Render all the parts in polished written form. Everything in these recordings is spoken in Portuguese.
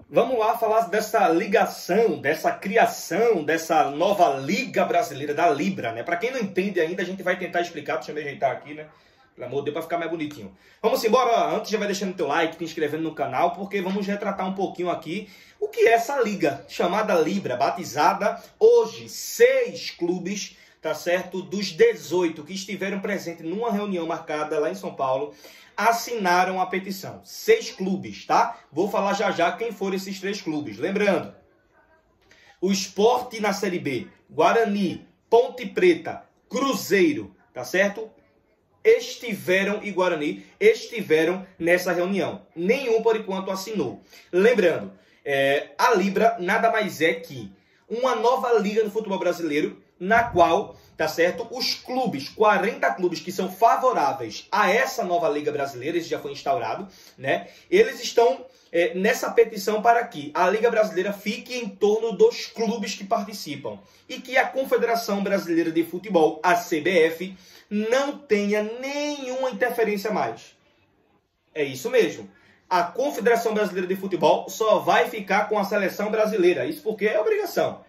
Vamos lá falar dessa ligação, dessa criação, dessa nova Liga Brasileira, da Libra, né? Para quem não entende ainda, a gente vai tentar explicar. Deixa eu me ajeitar aqui, né? Pelo amor de Deus, para ficar mais bonitinho. Vamos embora. Antes já vai deixando teu like, te inscrevendo no canal, porque vamos retratar um pouquinho aqui o que é essa liga chamada Libra, batizada hoje 6 clubes, tá certo? Dos 18 que estiveram presentes numa reunião marcada lá em São Paulo, assinaram a petição. 6 clubes, tá? Vou falar já já quem foram esses 3 clubes. Lembrando, o Sport na Série B, Guarani, Ponte Preta, Cruzeiro, tá certo? E Guarani estiveram nessa reunião. Nenhum, por enquanto, assinou. Lembrando, a Libra nada mais é que uma nova liga no futebol brasileiro, na qual, tá certo, os clubes, 40 clubes que são favoráveis a essa nova liga brasileira, isso já foi instaurado, né? Eles estão nessa petição para que a Liga Brasileira fique em torno dos clubes que participam e que a Confederação Brasileira de Futebol, a CBF, não tenha nenhuma interferência mais. É isso mesmo. A Confederação Brasileira de Futebol só vai ficar com a seleção brasileira. Isso porque é obrigação.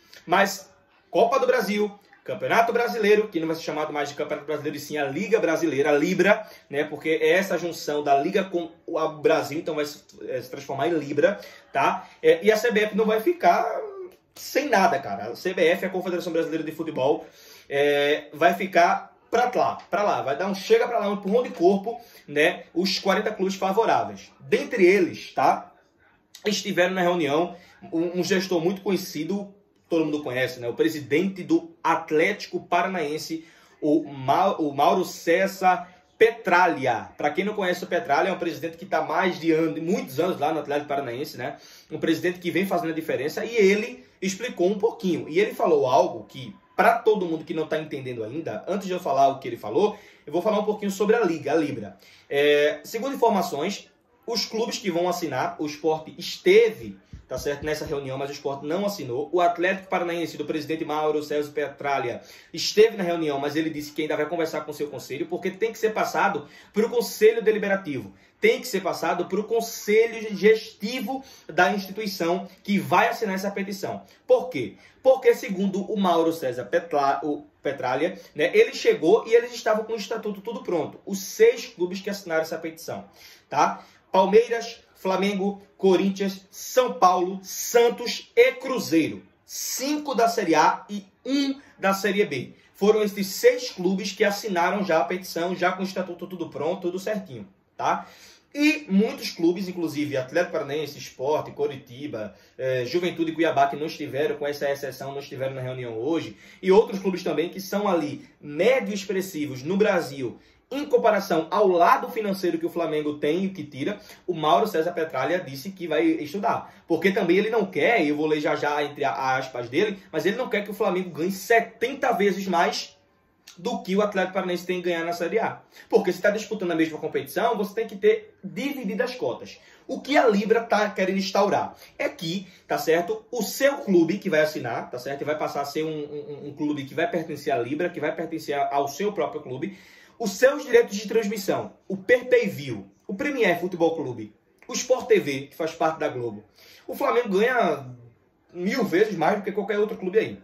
Mas Copa do Brasil, Campeonato Brasileiro, que não vai ser chamado mais de Campeonato Brasileiro, e sim a Liga Brasileira, a Libra, né? Porque é essa junção da Liga com o Brasil, então vai se transformar em Libra, tá? E a CBF não vai ficar sem nada, cara. A CBF, a Confederação Brasileira de Futebol, vai ficar pra lá, vai dar um chega pra lá, um empurrão de corpo, né? Os 40 clubes favoráveis. Dentre eles, tá? Estiveram na reunião um gestor muito conhecido, todo mundo conhece, né? O presidente do Atlético Paranaense, o Mauro César Petralha. Para quem não conhece o Petralha, é um presidente que está mais de muitos anos lá no Atlético Paranaense, né? Um presidente que vem fazendo a diferença, e ele explicou um pouquinho. E ele falou algo que, para todo mundo que não está entendendo ainda, antes de eu falar o que ele falou, eu vou falar um pouquinho sobre a Liga, a Libra. Segundo informações, os clubes que vão assinar, o Sport esteve, tá certo, nessa reunião, mas o Sport não assinou. O Atlético Paranaense, do presidente Mauro César Petralha, esteve na reunião, mas ele disse que ainda vai conversar com o seu conselho, porque tem que ser passado para o Conselho Deliberativo. Tem que ser passado para o Conselho Gestivo da instituição que vai assinar essa petição. Por quê? Porque, segundo o Mauro César Petralha, né, ele chegou e eles estavam com o estatuto tudo pronto. Os 6 clubes que assinaram essa petição, tá? Palmeiras, Flamengo, Corinthians, São Paulo, Santos e Cruzeiro. 5 da Série A e 1 da Série B. Foram esses 6 clubes que assinaram já a petição, já com o estatuto tudo pronto, tudo certinho, tá? E muitos clubes, inclusive Atlético Paranaense, Sport, Coritiba, Juventude e Cuiabá, que não estiveram, com essa exceção, não estiveram na reunião hoje, e outros clubes também que são ali médio expressivos no Brasil, em comparação ao lado financeiro que o Flamengo tem e que tira, o Mauro César Petralha disse que vai estudar. Porque também ele não quer, e eu vou ler já entre aspas dele, mas ele não quer que o Flamengo ganhe 70 vezes mais do que o Atlético Paranaense tem que ganhar na Série A. Porque se está disputando a mesma competição, você tem que ter dividido as cotas. O que a Libra está querendo instaurar é que, tá certo, o seu clube que vai assinar, tá certo, e vai passar a ser um clube que vai pertencer à Libra, que vai pertencer ao seu próprio clube, os seus direitos de transmissão, o Pay-Per-View, o Premier Futebol Clube, o Sport TV, que faz parte da Globo. O Flamengo ganha 1000 vezes mais do que qualquer outro clube aí.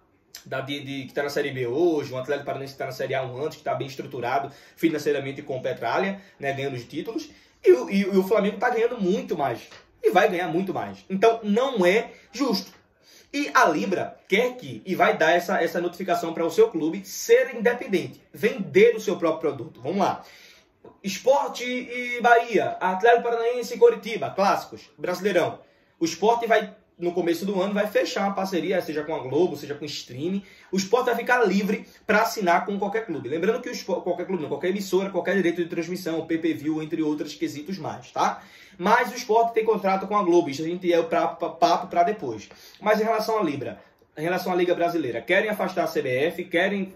Que está na Série B hoje, um Atlético Paranaense que está na Série A antes, que está bem estruturado financeiramente com o Petralha, né, ganhando os títulos. E o Flamengo está ganhando muito mais. E vai ganhar muito mais. Então, não é justo. E a Libra quer que, e vai dar essa notificação para o seu clube ser independente, vender o seu próprio produto. Vamos lá. Sport e Bahia, Atlético Paranaense e Coritiba, clássicos, Brasileirão. O Sport vai, no começo do ano, vai fechar uma parceria, seja com a Globo, seja com o streaming. O Sport vai ficar livre para assinar com qualquer clube. Lembrando que qualquer clube, não, qualquer emissora, qualquer direito de transmissão, Pay-Per-View, entre outros quesitos mais, tá? Mas o Sport tem contrato com a Globo, isso a gente papo para depois. Mas em relação à Libra, em relação à Liga Brasileira, querem afastar a CBF, querem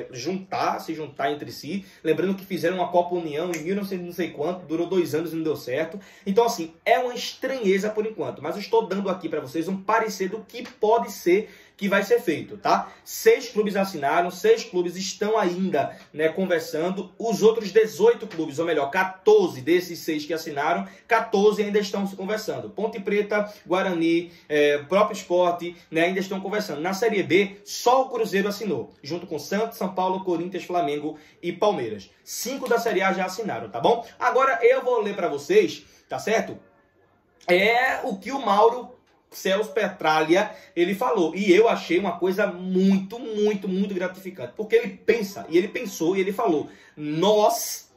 se juntar entre si. Lembrando que fizeram uma Copa União em 1900 não sei quanto, durou 2 anos e não deu certo. Então, assim, é uma estranheza por enquanto. Mas eu estou dando aqui para vocês um parecer do que pode ser que vai ser feito, tá? 6 clubes assinaram, 6 clubes estão ainda, né, conversando. Os outros 18 clubes, ou melhor, 14 desses 6 que assinaram, 14 ainda estão se conversando. Ponte Preta, Guarani, próprio Sport, né, ainda estão conversando. Na Série B, só o Cruzeiro assinou, junto com Santos, São Paulo, Corinthians, Flamengo e Palmeiras. 5 da Série A já assinaram, tá bom? Agora eu vou ler para vocês, tá certo? É o que o Mauro Celso Petralha, ele falou. E eu achei uma coisa muito, muito, muito gratificante. Porque ele pensa, e ele pensou, e ele falou, nós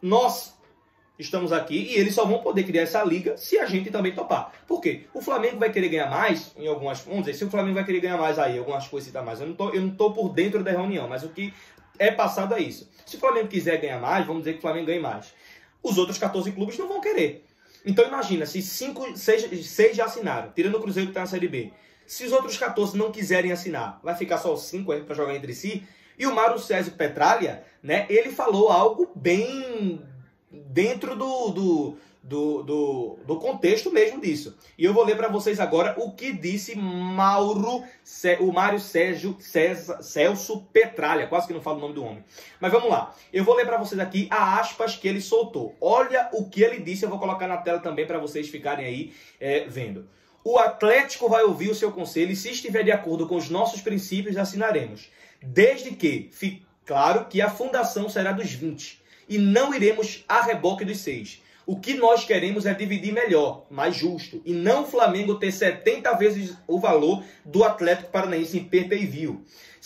estamos aqui e eles só vão poder criar essa liga se a gente também topar. Por quê? O Flamengo vai querer ganhar mais em algumas... Vamos dizer, se o Flamengo vai querer ganhar mais aí, algumas coisas e tal mais. Eu não tô por dentro da reunião, mas o que é passado é isso. Se o Flamengo quiser ganhar mais, vamos dizer que o Flamengo ganhe mais. Os outros 14 clubes não vão querer. Então imagina, se 6 já assinaram, tirando o Cruzeiro que está na Série B. Se os outros 14 não quiserem assinar, vai ficar só os 5 aí para jogar entre si. E o Mauro César Petralha, né, ele falou algo bem dentro do contexto mesmo disso. E eu vou ler para vocês agora o que disse o Mário Celso Petralha. Quase que não falo o nome do homem. Mas vamos lá. Eu vou ler para vocês aqui a aspas que ele soltou. Olha o que ele disse. Eu vou colocar na tela também para vocês ficarem aí vendo. O Atlético vai ouvir o seu conselho e, se estiver de acordo com os nossos princípios, assinaremos. Desde que fique claro que a fundação será dos 20 e não iremos a reboque dos 6. O que nós queremos é dividir melhor, mais justo, e não o Flamengo ter 70 vezes o valor do Atlético Paranaense em pay-per-view.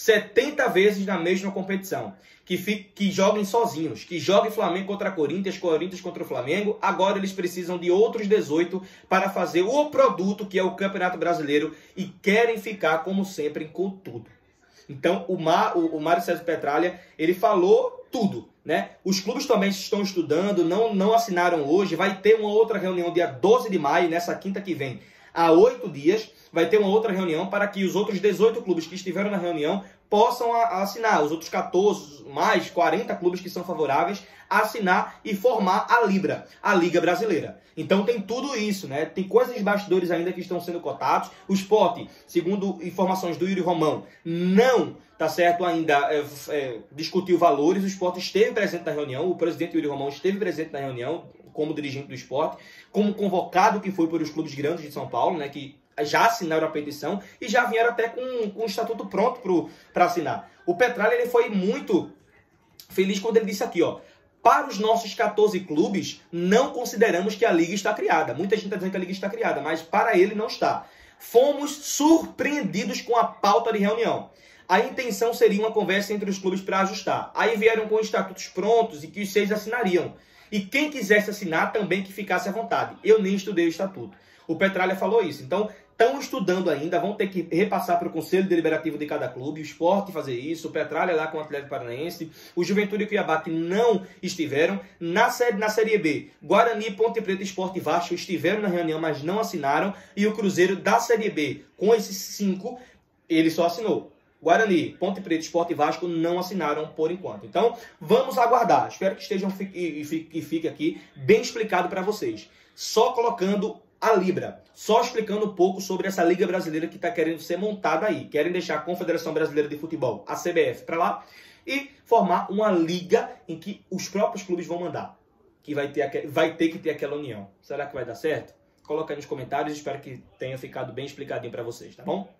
70 vezes na mesma competição. Que joguem sozinhos, que joguem Flamengo contra Corinthians, Corinthians contra o Flamengo. Agora eles precisam de outros 18 para fazer o produto que é o Campeonato Brasileiro e querem ficar, como sempre, com tudo. Então, o Mário César Petralha, ele falou tudo, né? Os clubes também estão estudando, não assinaram hoje. Vai ter uma outra reunião dia 12 de maio, nessa quinta que vem, há 8 dias. Vai ter uma outra reunião para que os outros 18 clubes que estiveram na reunião possam assinar. Os outros 14, mais 40 clubes que são favoráveis a assinar e formar a Libra, a Liga Brasileira. Então tem tudo isso, né? Tem coisas de bastidores ainda que estão sendo cotados. O Sport, segundo informações do Yuri Romão, não, tá certo, ainda discutiu valores. O Sport esteve presente na reunião, o presidente Yuri Romão esteve presente na reunião como dirigente do Sport, como convocado que foi por os clubes grandes de São Paulo, né? Que já assinaram a petição e já vieram até com o estatuto pronto para assinar. O Petralha, ele foi muito feliz quando ele disse aqui, ó: para os nossos 14 clubes, não consideramos que a Liga está criada. Muita gente está dizendo que a Liga está criada, mas para ele não está. Fomos surpreendidos com a pauta de reunião. A intenção seria uma conversa entre os clubes para ajustar. Aí vieram com estatutos prontos e que os 6 assinariam. E quem quisesse assinar também que ficasse à vontade. Eu nem estudei o estatuto. O Petralha falou isso. Então, estão estudando ainda, vão ter que repassar para o Conselho Deliberativo de cada clube, o Sport fazer isso, o Petralha lá com o Atlético Paranaense, o Juventude e o Cuiabá que não estiveram. Na Série B, Guarani, Ponte Preta, Sport e Vasco estiveram na reunião, mas não assinaram. E o Cruzeiro da Série B, com esses 5, ele só assinou. Guarani, Ponte Preta, Sport e Vasco não assinaram por enquanto. Então, vamos aguardar. Espero que estejam e fique aqui bem explicado para vocês. Só colocando a Libra, só explicando um pouco sobre essa Liga Brasileira que está querendo ser montada aí. Querem deixar a Confederação Brasileira de Futebol, a CBF, para lá e formar uma liga em que os próprios clubes vão mandar. Que vai ter que ter aquela união. Será que vai dar certo? Coloca aí nos comentários, espero que tenha ficado bem explicadinho para vocês, tá bom?